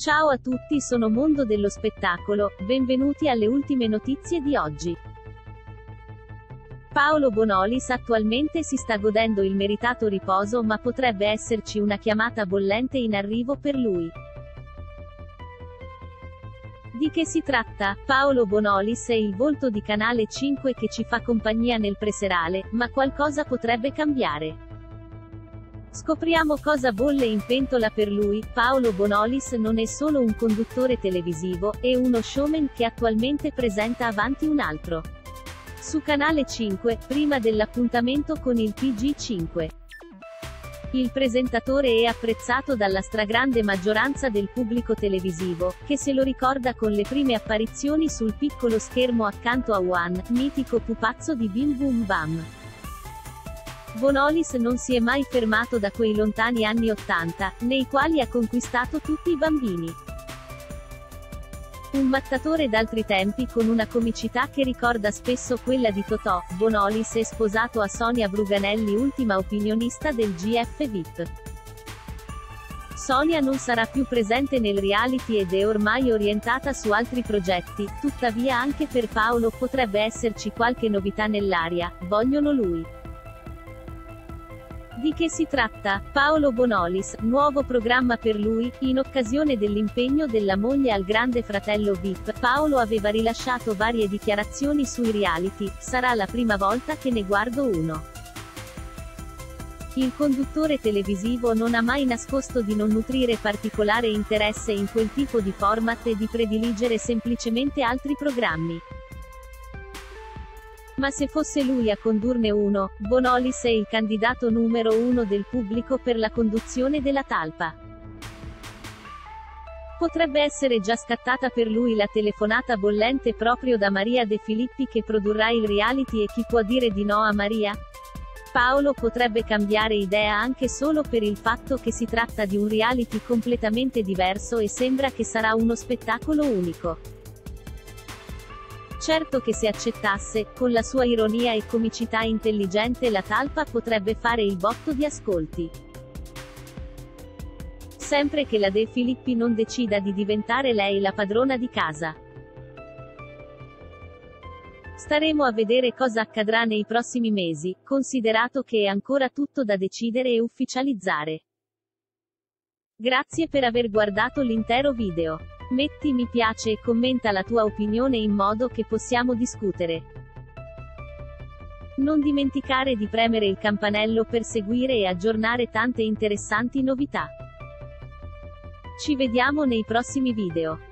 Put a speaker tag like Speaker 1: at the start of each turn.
Speaker 1: Ciao a tutti, sono Mondo dello Spettacolo, benvenuti alle ultime notizie di oggi. Paolo Bonolis attualmente si sta godendo il meritato riposo, ma potrebbe esserci una chiamata bollente in arrivo per lui. Di che si tratta? Paolo Bonolis è il volto di Canale 5 che ci fa compagnia nel preserale, ma qualcosa potrebbe cambiare. Scopriamo cosa bolle in pentola per lui. Paolo Bonolis non è solo un conduttore televisivo, è uno showman che attualmente presenta Avanti un altro su Canale 5, prima dell'appuntamento con il TG5. Il presentatore è apprezzato dalla stragrande maggioranza del pubblico televisivo, che se lo ricorda con le prime apparizioni sul piccolo schermo accanto a Juan, mitico pupazzo di Bim Bum Bam. Bonolis non si è mai fermato da quei lontani anni '80, nei quali ha conquistato tutti i bambini. Un mattatore d'altri tempi con una comicità che ricorda spesso quella di Totò, Bonolis è sposato a Sonia Bruganelli, ultima opinionista del GF VIP. Sonia non sarà più presente nel reality ed è ormai orientata su altri progetti, tuttavia anche per Paolo potrebbe esserci qualche novità nell'aria, vogliono lui. Di che si tratta? Paolo Bonolis, nuovo programma per lui. In occasione dell'impegno della moglie al Grande Fratello VIP, Paolo aveva rilasciato varie dichiarazioni sui reality, sarà la prima volta che ne guardo uno. Il conduttore televisivo non ha mai nascosto di non nutrire particolare interesse in quel tipo di format e di prediligere semplicemente altri programmi. Ma se fosse lui a condurne uno, Bonolis è il candidato numero uno del pubblico per la conduzione della talpa. Potrebbe essere già scattata per lui la telefonata bollente proprio da Maria De Filippi che produrrà il reality, e chi può dire di no a Maria? Paolo potrebbe cambiare idea anche solo per il fatto che si tratta di un reality completamente diverso e sembra che sarà uno spettacolo unico. Certo che se accettasse, con la sua ironia e comicità intelligente, la talpa potrebbe fare il botto di ascolti. Sempre che la De Filippi non decida di diventare lei la padrona di casa. Staremo a vedere cosa accadrà nei prossimi mesi, considerato che è ancora tutto da decidere e ufficializzare. Grazie per aver guardato l'intero video. Metti mi piace e commenta la tua opinione in modo che possiamo discutere. Non dimenticare di premere il campanello per seguire e aggiornare tante interessanti novità. Ci vediamo nei prossimi video.